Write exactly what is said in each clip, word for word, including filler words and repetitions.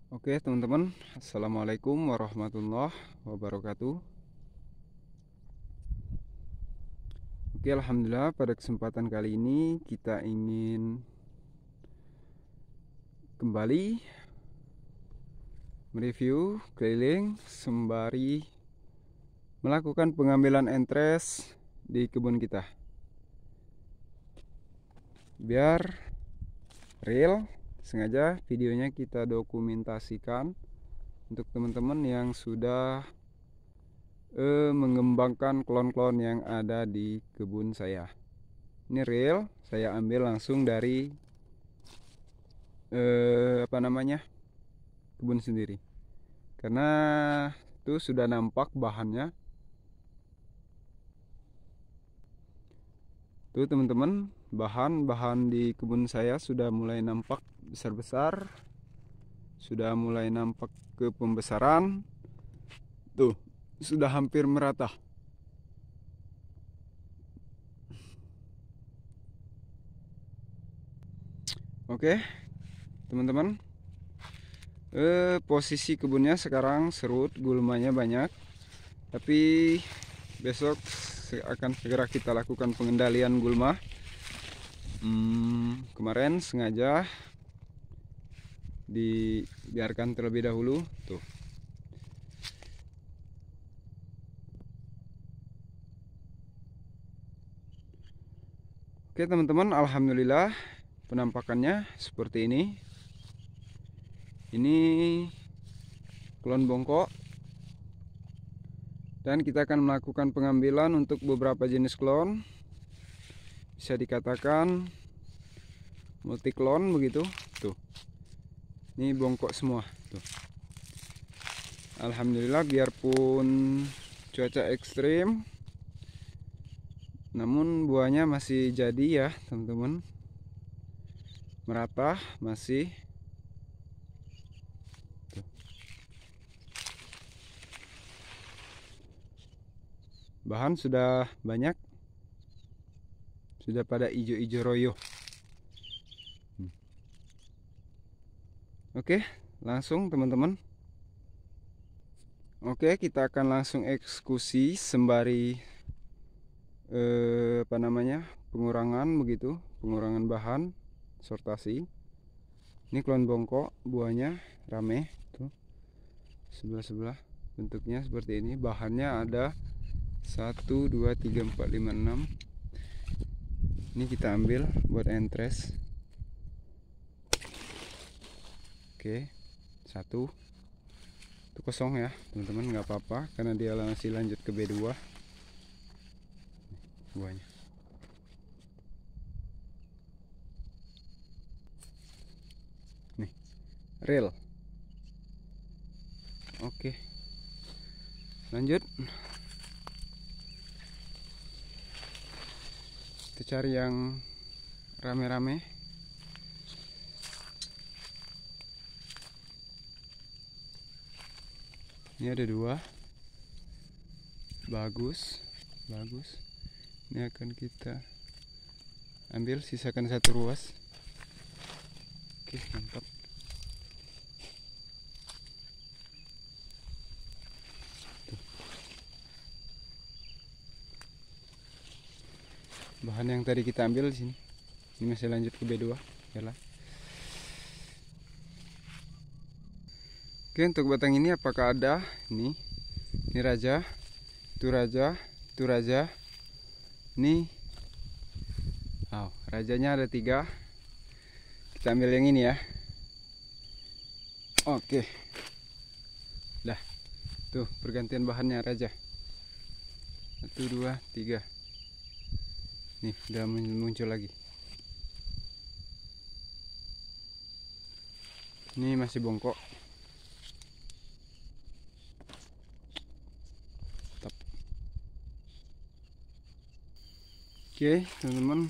Oke teman-teman, Assalamualaikum warahmatullahi wabarakatuh. Oke, Alhamdulillah pada kesempatan kali ini kita ingin kembali mereview keliling sembari melakukan pengambilan entres di kebun kita, biar real. Sengaja videonya kita dokumentasikan untuk teman-teman yang sudah eh, mengembangkan klon-klon yang ada di kebun saya. Ini real, saya ambil langsung dari eh, apa namanya kebun sendiri, karena itu sudah nampak bahannya. Tuh teman-teman, bahan-bahan di kebun saya sudah mulai nampak besar-besar, sudah mulai nampak ke pembesaran. Tuh, sudah hampir merata. Oke, teman-teman, eh, posisi kebunnya sekarang serut, gulmanya banyak, tapi besok akan segera kita lakukan pengendalian gulma. Hmm, kemarin sengaja dibiarkan terlebih dahulu. Tuh. Oke teman-teman, alhamdulillah penampakannya seperti ini. Ini klon bongkok, dan kita akan melakukan pengambilan untuk beberapa jenis klon. Bisa dikatakan multi klon begitu. Tuh, ini bongkok semua. Tuh. Alhamdulillah, biarpun cuaca ekstrim, namun buahnya masih jadi ya teman-teman, merata masih. Tuh. Bahan sudah banyak, sudah pada ijo-ijo royo. hmm. Oke, langsung teman-teman. Oke, kita akan langsung eksekusi sembari eh, apa namanya pengurangan begitu, pengurangan bahan sortasi. Ini klon bongkok, buahnya rame tuh, sebelah-sebelah bentuknya seperti ini. Bahannya ada satu dua tiga empat lima enam. Ini kita ambil buat entres. Oke, satu itu kosong ya teman-teman, nggak apa-apa karena dia masih lanjut ke B dua buahnya. Nih, real. Oke, lanjut. Kita cari yang rame-rame. Ini ada dua, bagus bagus. Ini akan kita ambil, sisakan satu ruas. Oke, mantap. Tuh. Bahan yang tadi kita ambil di sini, ini masih lanjut ke B dua. Yalah. Oke, untuk batang ini apakah ada? Ini, ini raja, itu raja, itu raja. Ini, oh, rajanya ada tiga. Kita ambil yang ini ya. Oke, dah, tuh pergantian bahannya raja. Satu, dua, tiga. Nih, udah muncul lagi. Ini masih bongkok. Oke teman-teman,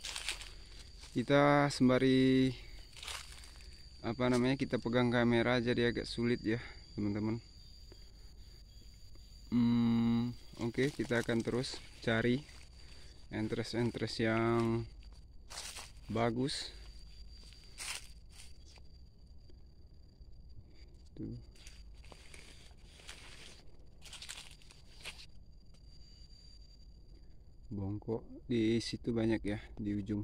kita sembari apa namanya kita pegang kamera jadi agak sulit ya teman-teman. Hmm, Oke, kita akan terus cari entres-entres yang bagus. Tuh. Bongkok di situ banyak ya, di ujung.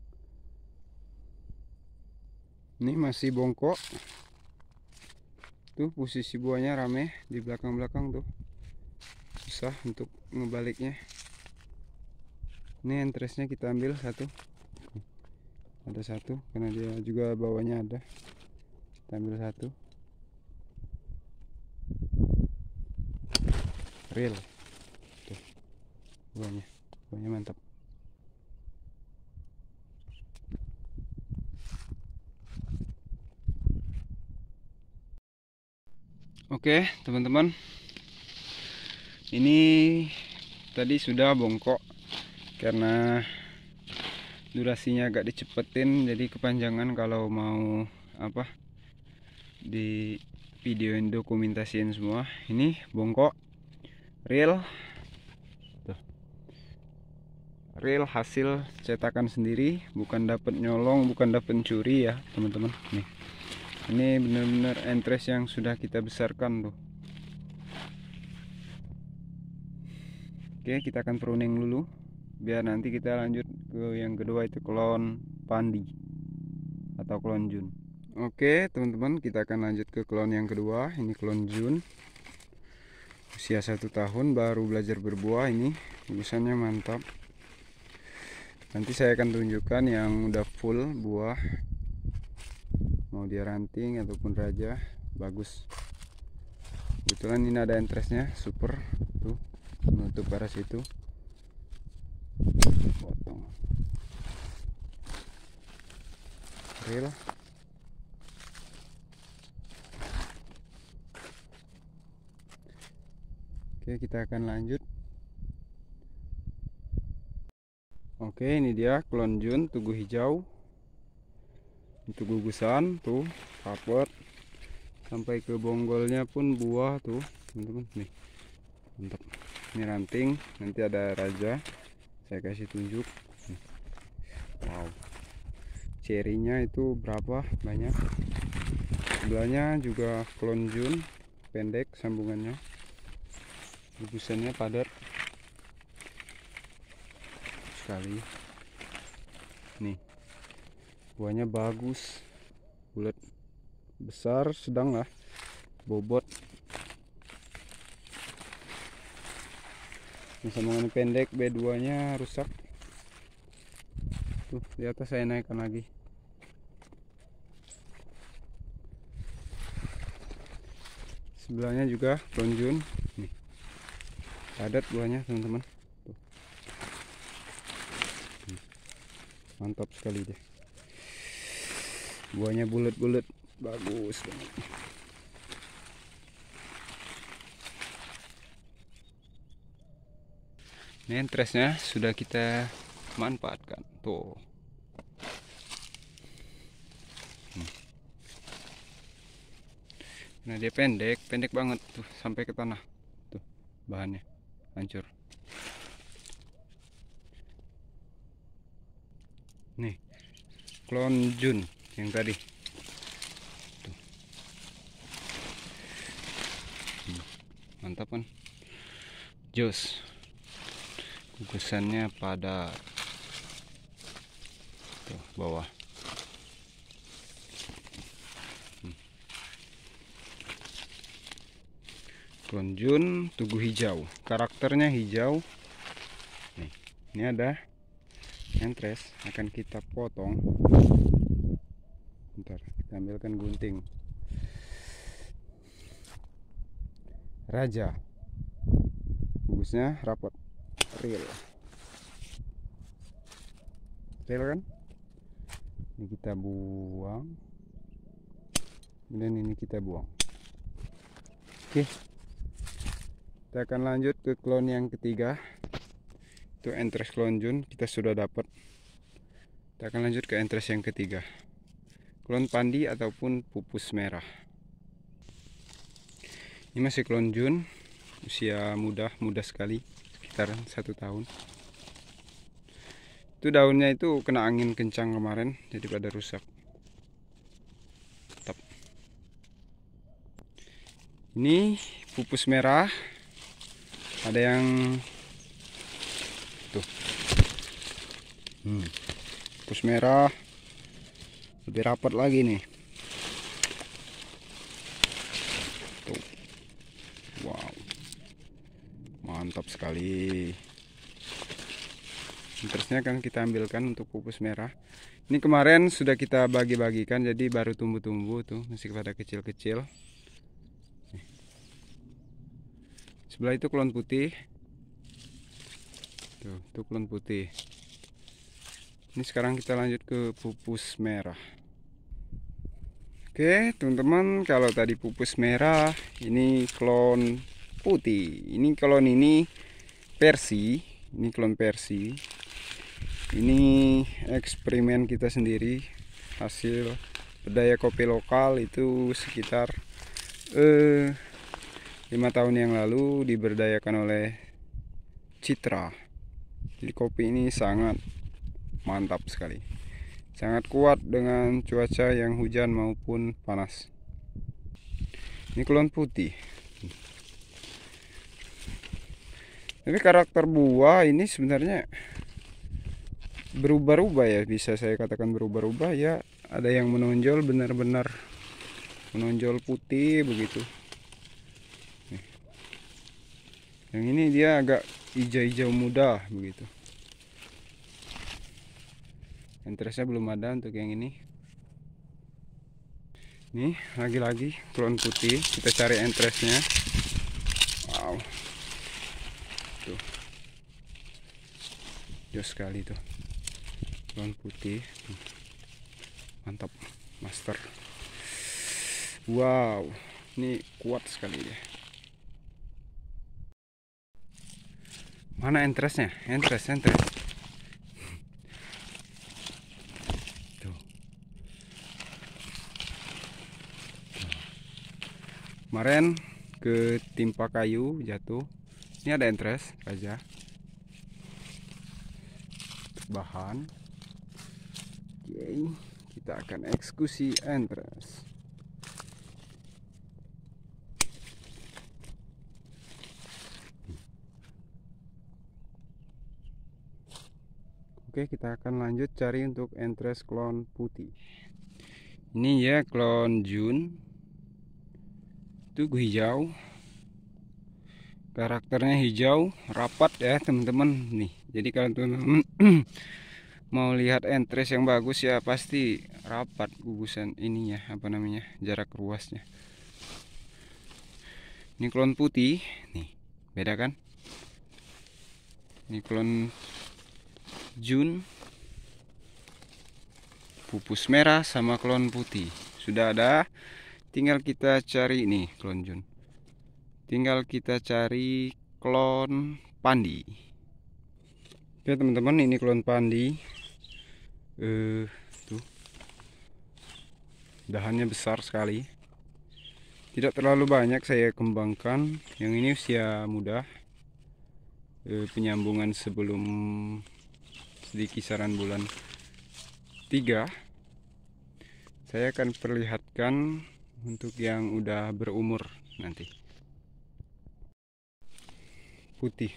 Ini masih bongkok. Tuh posisi buahnya rame di belakang-belakang tuh. Susah untuk ngebaliknya. Ini entresnya kita ambil satu. Ada satu karena dia juga bawahnya ada. Kita ambil satu. Real. Tuh. Buahnya. Buahnya mantap. Oke, teman-teman. Ini tadi sudah bongkok karena durasinya agak dicepetin, jadi kepanjangan kalau mau apa di videoin dokumentasiin semua. Ini bongkok real. Tuh. Real hasil cetakan sendiri, bukan dapat nyolong, bukan dapat curi ya teman-teman. Nih, ini benar-benar entres yang sudah kita besarkan tuh. Oke, kita akan pruning dulu biar nanti kita lanjut ke yang kedua, itu klon Pandi atau klon Jun. Oke teman-teman, kita akan lanjut ke klon yang kedua. Ini klon Jun, usia satu tahun, baru belajar berbuah. Ini tulisannya mantap. Nanti saya akan tunjukkan yang udah full buah, mau dia ranting ataupun raja, bagus. Kebetulan ini ada entresnya super tuh, menutup arah situ. Potong real. Oke, kita akan lanjut. Oke, ini dia klon Jun, tugu hijau. Itu gugusan tuh, rapet sampai ke bonggolnya pun buah tuh, teman-teman. Nih, mantap. Ini ranting, nanti ada raja. Saya kasih tunjuk. Wow, cerinya itu berapa banyak. Sebelahnya juga klon Jun, pendek sambungannya, gugusannya padat sekali. Nih, buahnya bagus, bulat, besar, sedang lah, bobot. Ini sambungannya pendek, B dua nya rusak. Tuh, di atas saya naikkan lagi. Sebelahnya juga klon Jun. Nih, padat buahnya teman-teman. Mantap sekali deh. Buahnya bulat-bulat, bagus banget. Ini entresnya sudah kita manfaatkan tuh. Hmm. Nah, dia pendek, pendek banget tuh sampai ke tanah. Tuh, bahannya hancur. Nih, klon Jun yang tadi. Tuh. Hmm. Mantap kan? Jos. Gugusannya pada tuh bawah. Hmm. Klon Jun, tugu hijau. Karakternya hijau. Nih, ini ada entres, akan kita potong. Bentar, kita ambilkan gunting. Raja, gugusnya rapat, real, real kan? Ini kita buang, kemudian ini kita buang. Oke, kita akan lanjut ke klon yang ketiga. Itu entres klon Jun kita sudah dapat. Kita akan lanjut ke entres yang ketiga, klon Pandi ataupun pupus merah. Ini masih klon Jun, usia muda, muda sekali, sekitar satu tahun. Itu daunnya itu kena angin kencang kemarin, jadi pada rusak. Tetap. Ini pupus merah. Ada yang tuh. Hmm. Pupus merah lebih rapat lagi nih. Tuh. Wow. Mantap sekali. Interestnya akan kita ambilkan untuk pupus merah. Ini kemarin sudah kita bagi-bagikan, jadi baru tumbuh-tumbuh tuh, masih pada kecil-kecil. Sebelah itu klon putih. Tuh, itu klon putih. Ini sekarang kita lanjut ke pupus merah. Oke, teman-teman, kalau tadi pupus merah, ini klon putih. Ini klon ini Persi, ini klon Persi. Ini eksperimen kita sendiri, hasil budaya kopi lokal itu sekitar eh, lima tahun yang lalu diberdayakan oleh Citra. Jadi kopi ini sangat mantap sekali, sangat kuat dengan cuaca yang hujan maupun panas. Ini klon putih. Tapi karakter buah ini sebenarnya berubah-ubah ya, bisa saya katakan berubah-ubah ya. Ada yang menonjol benar-benar menonjol putih begitu. Nih. Yang ini dia agak hijau-hijau muda begitu. Interestnya belum ada untuk yang ini. Nih lagi-lagi klon putih, kita cari interestnya. Wow, tuh, jos sekali tuh. Klon putih, mantap, master. Wow, ini kuat sekali ya. Mana interestnya? Interest, interest. Tuh. Kemarin ketimpa kayu jatuh. Ini ada interest aja. Bahan. Oke, kita akan eksekusi interest. Oke, kita akan lanjut cari untuk interest klon putih. Ini ya klon Jun. Itu hijau. Karakternya hijau, rapat ya teman-teman nih. Jadi kalau teman-teman mau lihat interest yang bagus ya pasti rapat gugusan ininya, apa namanya, jarak ruasnya. Ini klon putih nih, beda kan? Ini klon Jun, pupus merah sama klon putih sudah ada, tinggal kita cari nih klon Jun, tinggal kita cari klon Pandi. Oke teman-teman, ini klon Pandi. Eh, tuh dahannya besar sekali, tidak terlalu banyak saya kembangkan. Yang ini usia muda, eh, penyambungan sebelum di kisaran bulan tiga. Saya akan perlihatkan untuk yang udah berumur nanti. Putih.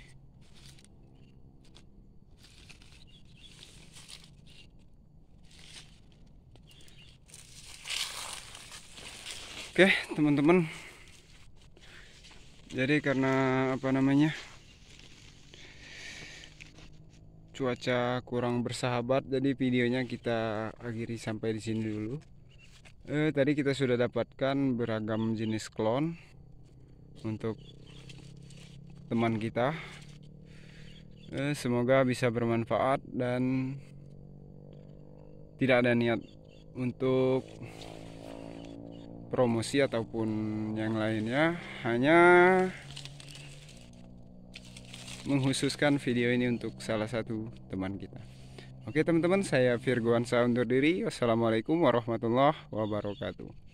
Oke teman-teman, jadi karena apa namanya, cuaca kurang bersahabat, jadi videonya kita akhiri sampai di sini dulu. Eh, tadi kita sudah dapatkan beragam jenis klon untuk teman kita. Eh, semoga bisa bermanfaat dan tidak ada niat untuk promosi ataupun yang lainnya, hanya menghususkan video ini untuk salah satu teman kita. Oke teman-teman, saya Virgoansa undur diri. Wassalamualaikum warahmatullahi wabarakatuh.